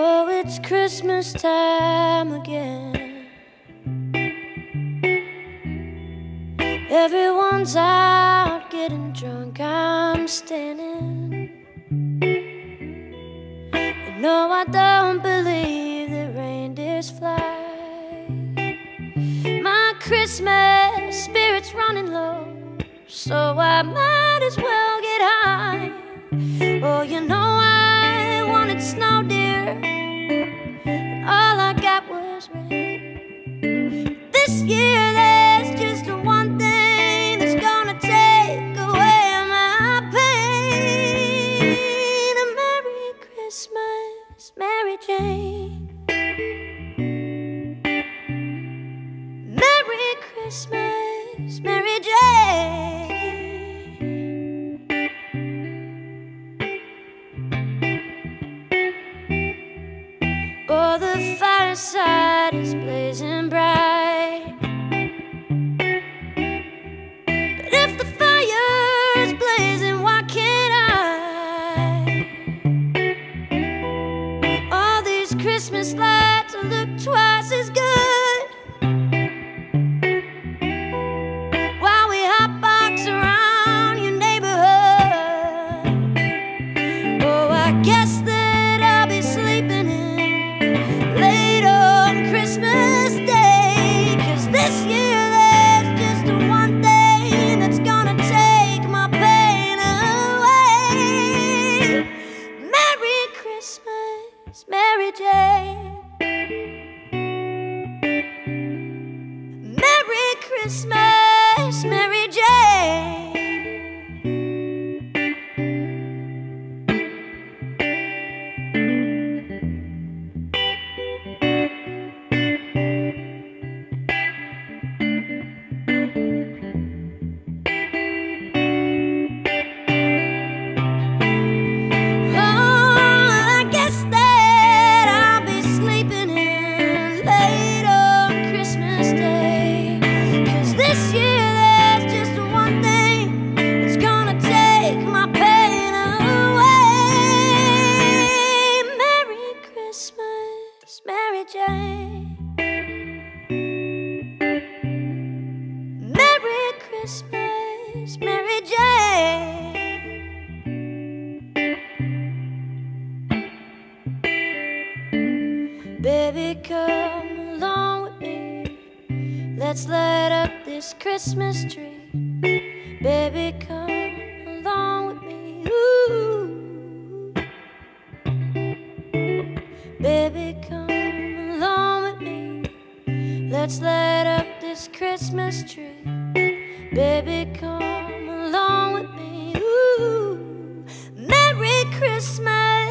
Oh, it's Christmas time again. Everyone's out getting drunk, I'm standing. And no, I don't believe that reindeers fly. My Christmas spirit's running low, so I might as well get high. Oh, you know I wanted snow, dear, and all I got was rain. This year there's just one thing that's gonna take away my pain. A Merry Christmas, Mary Jane. Merry Christmas, Mary Jane. Oh, the fireside is blazing bright, but if the fire's blazing, why can't I? All these Christmas lights look twice as good while we hotbox around your neighborhood. Oh, I guess that I'll be sleeping in late on Christmas Day, 'cause this year there's just one thing that's gonna take my pain away. Merry Christmas, Mary Jane. Merry Christmas, Mary Jane. Mary Jane. Merry Christmas, Mary Jane. Baby, come along with me. Let's light up this Christmas tree. Baby, come along with me. Ooh. Baby, come along with me. Let's light up this Christmas tree. Baby, come along with me. Ooh. Merry Christmas.